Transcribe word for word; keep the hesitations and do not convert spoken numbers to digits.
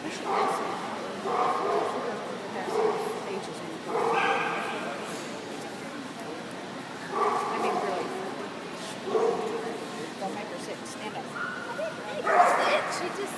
You should ask him. Figure out the past pages when you go. I mean, really. Don't make her sit. Stand up. I didn't make her sit. She just